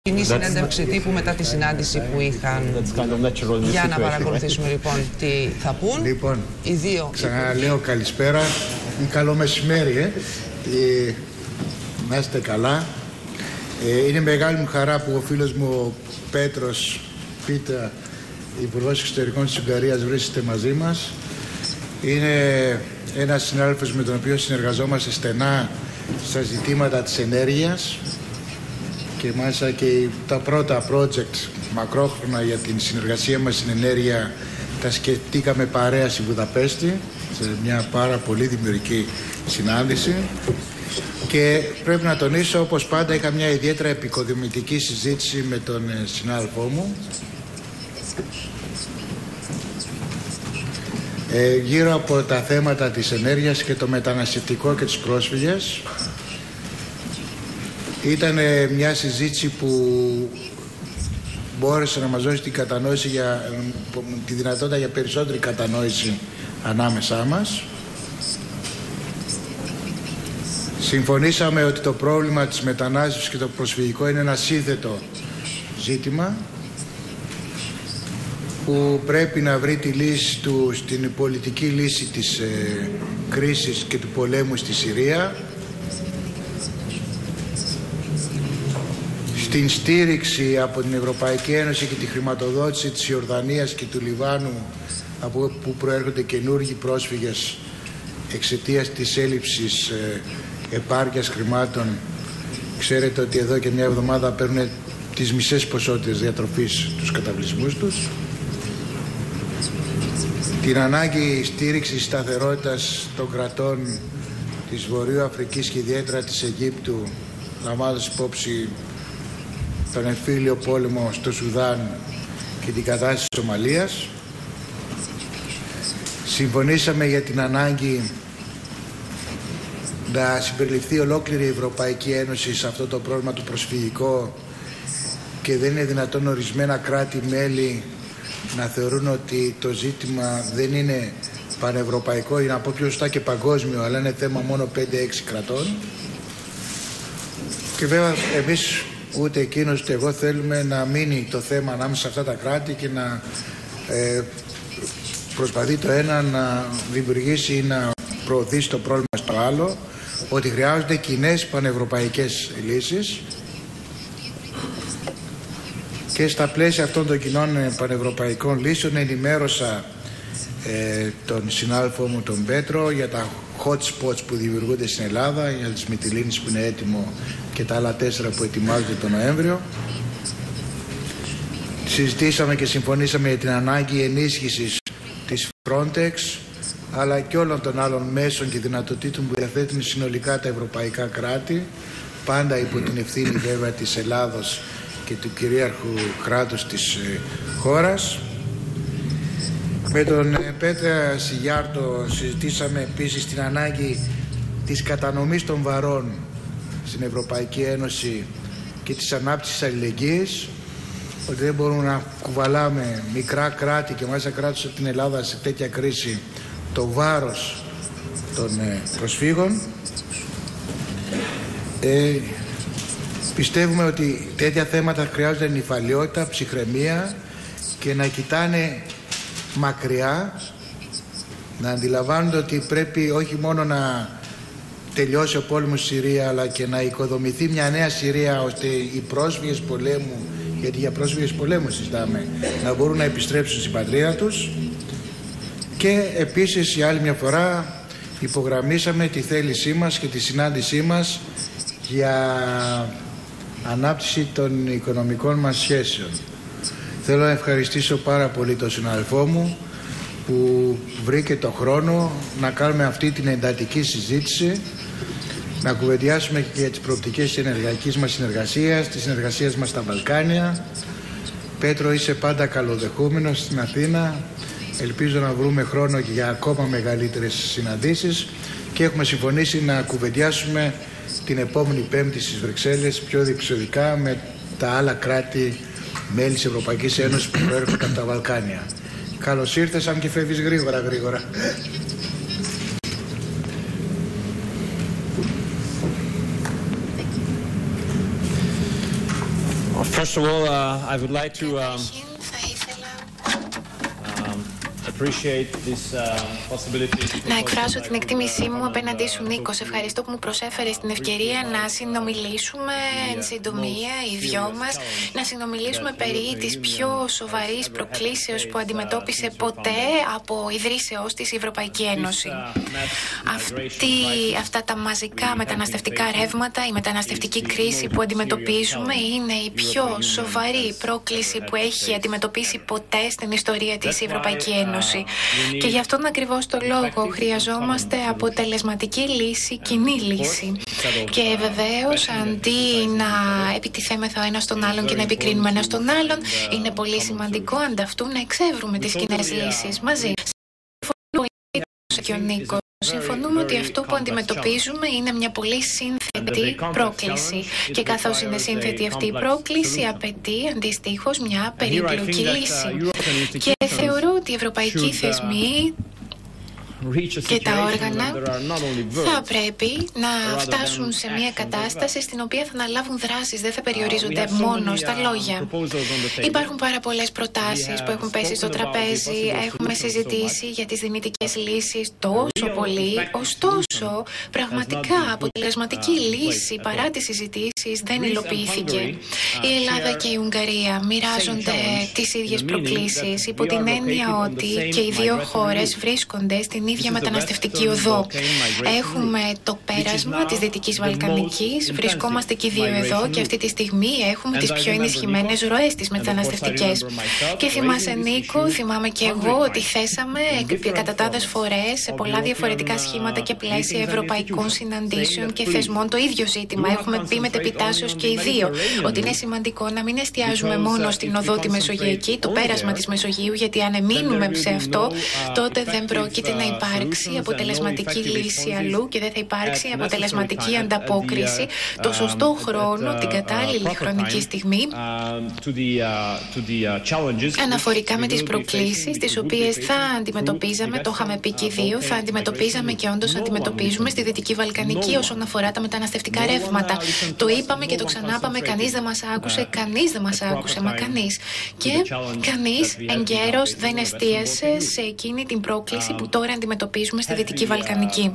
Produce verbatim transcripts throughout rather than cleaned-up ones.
Κοινή συνέντευξη τύπου μετά τη συνάντηση που είχαν. Για να παρακολουθήσουμε λοιπόν τι θα πούν. Λοιπόν, οι δύο. Ξαναλέω καλησπέρα ή καλό μεσημέρι. Ε. Ε, να είστε καλά. Ε, είναι μεγάλη μου χαρά που ο φίλος μου ο Πέτρος Πίτα, Υπουργός Εξωτερικών της Ουγγαρίας, βρίσκεται μαζί μας. Είναι ένας συνάδελφος με τον οποίο συνεργαζόμαστε στενά στα ζητήματα της ενέργειας και μάλιστα και τα πρώτα project μακρόχρονα για την συνεργασία μας στην ενέργεια τα σκεφτήκαμε παρέα στη Βουδαπέστη, σε μια πάρα πολύ δημιουργική συνάντηση. Και πρέπει να τονίσω, όπως πάντα, είχα μια ιδιαίτερα επικοδομητική συζήτηση με τον συνάδελφό μου ε, γύρω από τα θέματα της ενέργειας και το μεταναστευτικό και τους πρόσφυγες. Ήταν μια συζήτηση που μπόρεσε να μας δώσει την κατανόηση για, τη δυνατότητα για περισσότερη κατανόηση ανάμεσά μας. Συμφωνήσαμε ότι το πρόβλημα της μετανάστευσης και το προσφυγικό είναι ένα σύνθετο ζήτημα που πρέπει να βρει τη λύση του στην πολιτική λύση της ε, κρίσης και του πολέμου στη Συρία, στην στήριξη από την Ευρωπαϊκή Ένωση και τη χρηματοδότηση της Ιορδανίας και του Λιβάνου, από που προέρχονται καινούργιοι πρόσφυγες εξαιτίας της έλλειψης ε, επάρκειας χρημάτων. Ξέρετε ότι εδώ και μια εβδομάδα παίρνουν τις μισές ποσότητες διατροφής τους καταβλισμούς τους. Την ανάγκη στήριξης σταθερότητας των κρατών της Βορείου Αφρικής και ιδιαίτερα της Αιγύπτου, λαμβάνοντας υπόψη τον εμφύλιο πόλεμο στο Σουδάν και την κατάσταση της Σομαλίας. Συμφωνήσαμε για την ανάγκη να συμπεριληφθεί ολόκληρη η Ευρωπαϊκή Ένωση σε αυτό το πρόβλημα του προσφυγικό και δεν είναι δυνατόν ορισμένα κράτη-μέλη να θεωρούν ότι το ζήτημα δεν είναι πανευρωπαϊκό ή να πω πιο σωστά και παγκόσμιο, αλλά είναι θέμα μόνο πέντε έξι κρατών. Και βέβαια εμείς ούτε εκείνος ούτε εγώ θέλουμε να μείνει το θέμα ανάμεσα σε αυτά τα κράτη και να ε, προσπαθεί το ένα να δημιουργήσει ή να προωθήσει το πρόβλημα στο άλλο, ότι χρειάζονται κοινές πανευρωπαϊκές λύσεις και στα πλαίσια αυτών των κοινών πανευρωπαϊκών λύσεων ενημέρωσα ε, τον συνάδελφό μου τον Πέτρο για τα hot spots που δημιουργούνται στην Ελλάδα, για τις Μυτιλήνες που είναι έτοιμο και τα άλλα τέσσερα που ετοιμάζονται τον Νοέμβριο. Συζητήσαμε και συμφωνήσαμε για την ανάγκη ενίσχυσης της Frontex αλλά και όλων των άλλων μέσων και δυνατοτήτων που διαθέτουν συνολικά τα ευρωπαϊκά κράτη, πάντα υπό την ευθύνη βέβαια της Ελλάδος και του κυρίαρχου κράτους της ε, χώρας. Με τον ε, Πέτρα Σιγιάρτο συζητήσαμε επίσης την ανάγκη της κατανομής των βαρών στην Ευρωπαϊκή Ένωση και της ανάπτυξης αλληλεγγύης, ότι δεν μπορούμε να κουβαλάμε μικρά κράτη και μάλιστα κράτη από την Ελλάδα σε τέτοια κρίση το βάρος των ε, προσφύγων. Ε, πιστεύουμε ότι τέτοια θέματα χρειάζονται νηφαλιότητα, ψυχραιμία και να κοιτάνε μακριά, να αντιλαμβάνονται ότι πρέπει όχι μόνο να τελειώσει ο πόλεμος στη Συρία αλλά και να οικοδομηθεί μια νέα Συρία ώστε οι πρόσφυγες πολέμου, γιατί για πρόσφυγες πολέμου συζητάμε, να μπορούν να επιστρέψουν στην πατρίδα τους. Και επίσης για άλλη μια φορά υπογραμμίσαμε τη θέλησή μας και τη συνάντησή μας για ανάπτυξη των οικονομικών μας σχέσεων. Θέλω να ευχαριστήσω πάρα πολύ τον συναδελφό μου που βρήκε το χρόνο να κάνουμε αυτή την εντατική συζήτηση, να κουβεντιάσουμε και για τις προοπτικές της ενεργειακής μας συνεργασίας, της συνεργασίας μας στα Βαλκάνια. Πέτρο, είσαι πάντα καλοδεχούμενος στην Αθήνα. Ελπίζω να βρούμε χρόνο και για ακόμα μεγαλύτερες συναντήσεις και έχουμε συμφωνήσει να κουβεντιάσουμε την επόμενη Πέμπτη στις Βρυξέλλες πιο διεξοδικά με τα άλλα κράτη μέλη της Ευρωπαϊκής Ένωσης που προέρχονται από τα Βαλκάνια. Καλώς ήρθες, αν και φεύγεις γρήγορα γρήγορα. First of all, uh, I would like to um, um, appreciate this uh, possibility. Να εκφράσω την εκτίμησή μου απέναντί σου, Νίκο. Σε ευχαριστώ που μου προσέφερες την ευκαιρία να συνομιλήσουμε εν συντομία οι δυο μας, να συνομιλήσουμε περί της πιο σοβαρής προκλήσεως που αντιμετώπισε ποτέ από ιδρύσεώς της η Ευρωπαϊκή Ένωση. Αυτή, αυτά τα μαζικά μεταναστευτικά ρεύματα, η μεταναστευτική κρίση που αντιμετωπίζουμε είναι η πιο σοβαρή πρόκληση που έχει αντιμετωπίσει ποτέ στην ιστορία της η Ευρωπαϊκή Ένωση. Και γι' αυτόν ακριβώς το λόγο χρειαζόμαστε αποτελεσματική λύση, κοινή λύση. Και βεβαίως, αντί να επιτιθέμεθα ο ένας στον άλλον και να επικρίνουμε ένας τον άλλον, είναι πολύ σημαντικό ανταυτού να εξεύρουμε τις κοινές λύσεις μαζί. Και ο Νίκος, συμφωνούμε ότι αυτό που αντιμετωπίζουμε είναι μια πολύ σύνθετη πρόκληση. Και καθώς είναι σύνθετη αυτή η πρόκληση, απαιτεί αντιστοίχως μια περίπλοκη λύση. Και θεωρώ ότι οι ευρωπαϊκοί θεσμοί και τα όργανα θα πρέπει να φτάσουν σε μια κατάσταση στην οποία θα αναλάβουν δράσεις, δεν θα περιορίζονται μόνο στα λόγια. Υπάρχουν πάρα πολλές προτάσεις που έχουν πέσει στο τραπέζι, έχουμε συζητήσει για τις δυνητικές λύσεις τόσο πολύ, ωστόσο πραγματικά αποτελεσματική λύση παρά τις συζητήσεις δεν υλοποιήθηκε. Η Ελλάδα και η Ουγγαρία μοιράζονται τις ίδιες προκλήσεις υπό την έννοια ότι και οι δύο χώρες βρίσκονται στην ίδια μεταναστευτική οδό. Έχουμε το πέρασμα της Δυτικής Βαλκανικής, βρισκόμαστε και οι δύο εδώ και αυτή τη στιγμή έχουμε τις πιο ενισχυμένες ροές τις μεταναστευτικές. Και θυμάσαι, Νίκο, θυμάμαι και εγώ ότι θέσαμε εκατατάδες φορές σε πολλά διαφορετικά σχήματα και πλαίσια ευρωπαϊκών συναντήσεων και θεσμών το ίδιο ζήτημα. Έχουμε πει μετεπιτάσεως και οι δύο ότι είναι σημαντικό να μην εστιάζουμε μόνο στην οδό τη Μεσογειακή, το πέρασμα της Μεσογείου, γιατί αν εμείνουμε σε αυτό, τότε δεν πρόκειται να υπάρξει αποτελεσματική λύση αλλού και δεν θα υπάρξει αποτελεσματική ανταπόκριση το σωστό χρόνο, την κατάλληλη χρονική στιγμή, αναφορικά με τις προκλήσεις τις οποίες θα αντιμετωπίζαμε, το είχαμε πει και οι δύο, θα αντιμετωπίζαμε και όντως αντιμετωπίζουμε στη Δυτική Βαλκανική όσον αφορά τα μεταναστευτικά ρεύματα. Το είπαμε και το ξανάπαμε, κανείς δεν μας άκουσε, κανείς δεν μας άκουσε, μα κανείς. Και κανείς εγκαίρως δεν εστίασε σε εκείνη την πρόκληση που τώρα αντιμετωπίζουμε στη Δυτική Βαλκανική.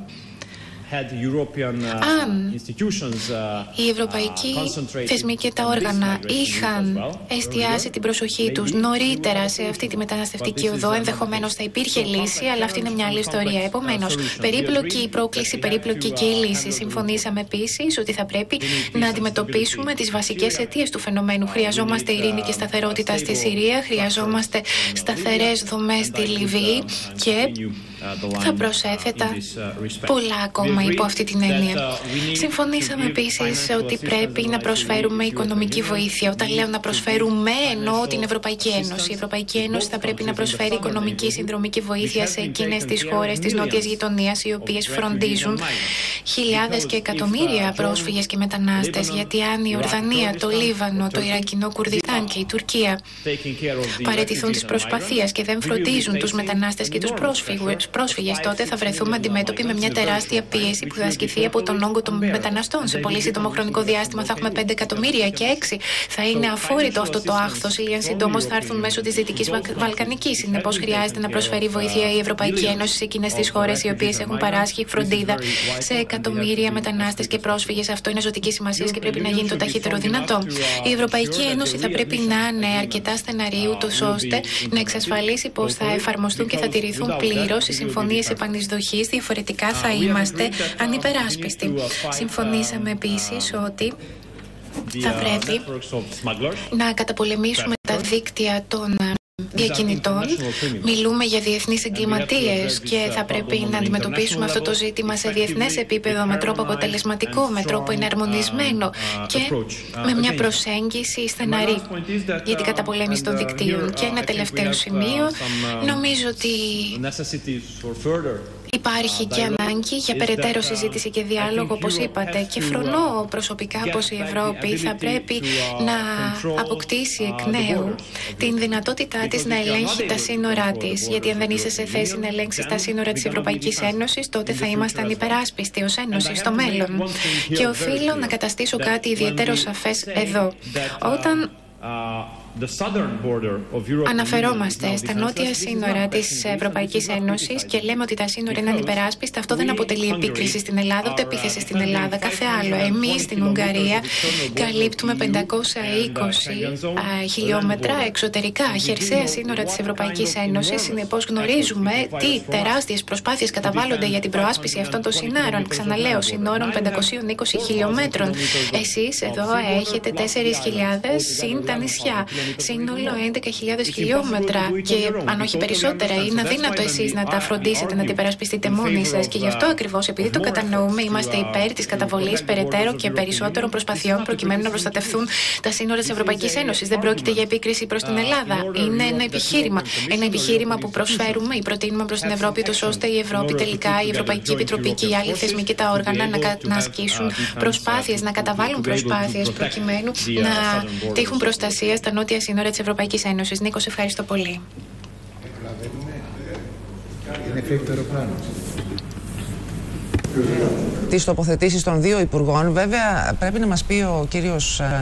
Αν οι ευρωπαϊκοί θεσμοί και τα όργανα είχαν εστιάσει την προσοχή τους νωρίτερα σε αυτή τη μεταναστευτική οδό, ενδεχομένως θα υπήρχε λύση, αλλά αυτή είναι μια άλλη ιστορία. Επομένως, περίπλοκη η πρόκληση, περίπλοκη και η λύση. Συμφωνήσαμε επίσης ότι θα πρέπει να αντιμετωπίσουμε τις βασικές αιτίες του φαινομένου. Χρειαζόμαστε ειρήνη και σταθερότητα στη Συρία, χρειαζόμαστε σταθερές δομές στη Λιβύη και θα προσέθετα πολλά ακόμα υπό αυτή την έννοια. Συμφωνήσαμε επίσης ότι πρέπει να προσφέρουμε οικονομική βοήθεια. Όταν λέω να προσφέρουμε, εννοώ την Ευρωπαϊκή Ένωση. Η Ευρωπαϊκή Ένωση θα πρέπει να προσφέρει οικονομική συνδρομική βοήθεια σε εκείνες τις χώρες της νότιας γειτονίας, οι οποίες φροντίζουν χιλιάδες και εκατομμύρια πρόσφυγες και μετανάστες. Γιατί αν η Ορδανία, το Λίβανο, το Ιρακινό Κουρδιστάν και η Τουρκία παραιτηθούν τις προσπαθίες και δεν φροντίζουν τους μετανάστες και τους πρόσφυγες, τότε θα βρεθούμε αντιμέτωποι με μια τεράστια πίεση που θα ασκηθεί από τον όγκο των μεταναστών. Σε πολύ σύντομο χρονικό διάστημα θα έχουμε πέντε εκατομμύρια και έξι. Θα είναι αφόρητο αυτό το άχθος. Λίγαν συντόμως θα έρθουν μέσω της Δυτικής Βαλκανικής. Συνεπώς, χρειάζεται να προσφέρει βοήθεια η Ευρωπαϊκή Ένωση σε εκείνες τις χώρες οι οποίες έχουν παράσχει φροντίδα σε εκατομμύρια μετανάστες και πρόσφυγες. Αυτό είναι ζωτική σημασία και πρέπει να γίνει το ταχύτερο δυνατό. Η Ευρωπαϊκή Ένωση θα πρέπει να είναι αρκετά στεναρή, ούτως ώστε να εξασφαλίσει πως θα εφαρμοστούν και θα τηρηθούν πλήρως οι συμφωνίες επανεισδοχής. Διαφορετικά θα είμαστε ανυπεράσπιστοι. Συμφωνήσαμε επίσης ότι θα πρέπει να καταπολεμήσουμε τα δίκτυα των διακινητών. Μιλούμε για διεθνείς εγκληματίες και θα πρέπει να αντιμετωπίσουμε αυτό το ζήτημα σε διεθνές επίπεδο με τρόπο αποτελεσματικό, με τρόπο εναρμονισμένο και με μια προσέγγιση στεναρή για την καταπολέμηση των δικτύων. Και ένα τελευταίο σημείο, νομίζω ότι υπάρχει και ανάγκη για περαιτέρω συζήτηση και διάλογο, όπως είπατε, και φρονώ προσωπικά πως η Ευρώπη θα πρέπει να αποκτήσει εκ νέου την δυνατότητά της να ελέγχει τα σύνορά της. Γιατί αν δεν είσαι σε θέση να ελέγξεις τα σύνορα της Ευρωπαϊκής Ένωσης, τότε θα ήμασταν υπεράσπιστοι ως Ένωση στο μέλλον. Και οφείλω να καταστήσω κάτι ιδιαίτερο σαφές εδώ. Όταν Αναφερόμαστε στα νότια σύνορα της Ευρωπαϊκής Ένωσης και λέμε ότι τα σύνορα είναι ανυπεράσπιστα. Αυτό δεν αποτελεί επίκριση στην Ελλάδα, ούτε επίθεση στην Ελλάδα. Κάθε άλλο. Εμείς στην Ουγγαρία καλύπτουμε πεντακόσια είκοσι χιλιόμετρα εξωτερικά χερσαία σύνορα της Ευρωπαϊκής Ένωσης. Συνεπώς γνωρίζουμε τι τεράστιες προσπάθειες καταβάλλονται για την προάσπιση αυτών των συνόρων. Ξαναλέω, συνόρων πεντακόσιων είκοσι χιλιόμετρων. Εσείς εδώ έχετε τέσσερις χιλιάδες συν τα νησιά. Σύνολο έντεκα χιλιάδες χιλιόμετρα και αν όχι περισσότερα. Είναι αδύνατο εσείς να τα φροντίσετε, να τα υπερασπιστείτε μόνοι σας. Και γι' αυτό ακριβώς, επειδή το κατανοούμε, είμαστε υπέρ της καταβολής περαιτέρω και περισσότερων προσπαθειών προκειμένου να προστατευτούν τα σύνορα της Ευρωπαϊκής Ένωσης. Δεν πρόκειται για επίκριση προς την Ελλάδα. Είναι ένα επιχείρημα. Ένα επιχείρημα που προσφέρουμε ή προτείνουμε προς την Ευρώπη, ώστε η Ευρώπη τελικά, η Ευρωπαϊκή Επιτροπή και οι άλλοι θεσμοί και τα όργανα να, να ασκήσουν προσπάθειες, να καταβάλουν προσπάθειες προκειμένου να τύχουν προστασία στα νότια σύνορα της Ευρωπαϊκής Ένωσης. Νίκο, σε ευχαριστώ πολύ. Τις τοποθετήσεις των δύο υπουργών, βέβαια, πρέπει να μας πει ο κύριος